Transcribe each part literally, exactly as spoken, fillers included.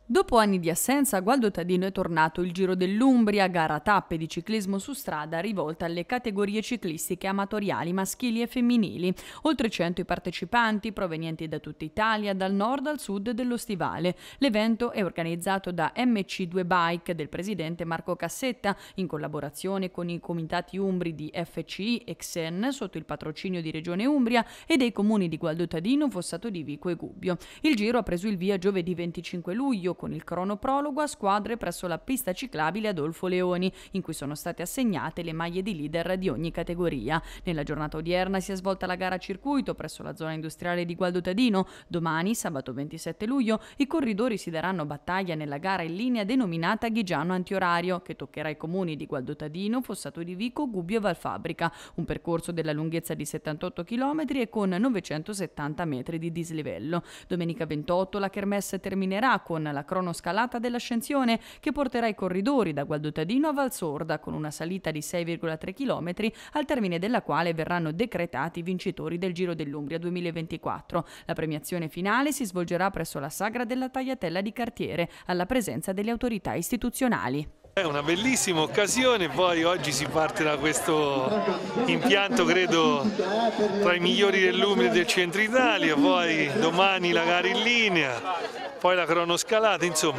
Dopo anni di assenza, a Gualdo Tadino è tornato il Giro dell'Umbria, gara a tappe di ciclismo su strada rivolta alle categorie ciclistiche amatoriali maschili e femminili. Oltre cento i partecipanti provenienti da tutta Italia, dal nord al sud dello stivale. L'evento è organizzato da M C due Bike del presidente Marco Cassetta in collaborazione con i comitati umbri di F C I e X E N sotto il patrocinio di Regione Umbria e dei comuni di Gualdo Tadino, Fossato di Vico e Gubbio. Il giro ha preso il via giovedì venticinque luglio con il cronoprologo a squadre presso la pista ciclabile Adolfo Leoni, in cui sono state assegnate le maglie di leader di ogni categoria. Nella giornata odierna si è svolta la gara a circuito presso la zona industriale di Gualdo Tadino. Domani, sabato ventisette luglio, i corridori si daranno battaglia nella gara in linea denominata Ghigiano Antiorario, che toccherà i comuni di Gualdo Tadino, Fossato di Vico, Gubbio e Valfabrica, un percorso della lunghezza di settantotto chilometri e con novecentosettanta metri di dislivello. Domenica ventotto la kermesse terminerà con la cronoscalata dell'Ascensione, che porterà i corridori da Gualdo Tadino a Valsorda con una salita di sei virgola tre chilometri, al termine della quale verranno decretati i vincitori del Giro dell'Umbria duemilaventiquattro. La premiazione finale si svolgerà presso la Sagra della Tagliatella di Cartiere, alla presenza delle autorità istituzionali. È una bellissima occasione, poi oggi si parte da questo impianto credo tra i migliori dell'Umbria e del centro Italia, poi domani la gara in linea, poi la cronoscalata, insomma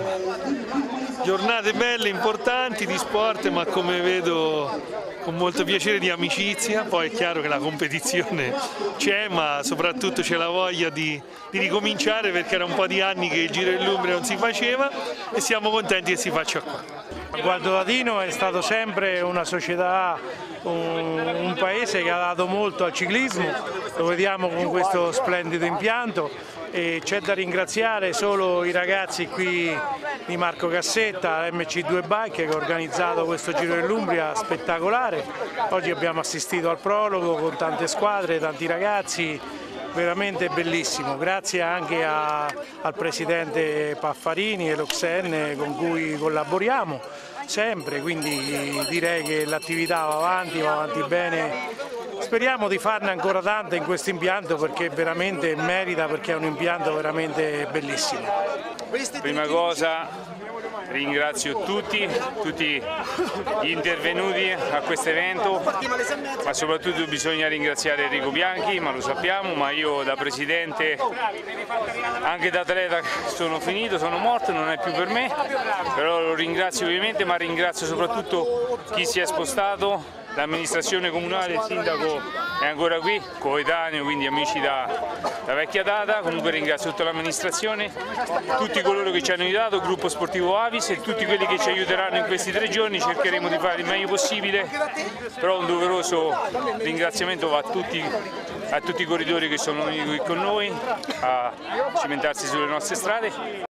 giornate belle, importanti di sport, ma come vedo con molto piacere di amicizia. Poi è chiaro che la competizione c'è, ma soprattutto c'è la voglia di, di ricominciare, perché era un po' di anni che il Giro dell'Umbria non si faceva e siamo contenti che si faccia qua. Gualdo Tadino è stato sempre una società, un, un paese che ha dato molto al ciclismo, lo vediamo con questo splendido impianto, e c'è da ringraziare solo i ragazzi qui di Marco Cassetta, M C due Bike, che ha organizzato questo Giro dell'Umbria spettacolare. Oggi abbiamo assistito al prologo con tante squadre, tanti ragazzi, veramente bellissimo. Grazie anche a, al presidente Paffarini e l'O X E N con cui collaboriamo sempre, quindi direi che l'attività va avanti, va avanti bene. Speriamo di farne ancora tante in questo impianto, perché veramente merita, perché è un impianto veramente bellissimo. Prima cosa ringrazio tutti, tutti gli intervenuti a questo evento, ma soprattutto bisogna ringraziare Enrico Bianchi, ma lo sappiamo, ma io da presidente, anche da atleta sono finito, sono morto, non è più per me, però lo ringrazio ovviamente, ma ringrazio soprattutto chi si è spostato, l'amministrazione comunale, il sindaco è ancora qui, coetaneo, quindi amici da, da vecchia data. Comunque ringrazio tutta l'amministrazione, tutti coloro che ci hanno aiutato, il gruppo sportivo Avis e tutti quelli che ci aiuteranno in questi tre giorni. Cercheremo di fare il meglio possibile, però un doveroso ringraziamento va a tutti, a tutti i corridori che sono venuti qui con noi a cimentarsi sulle nostre strade.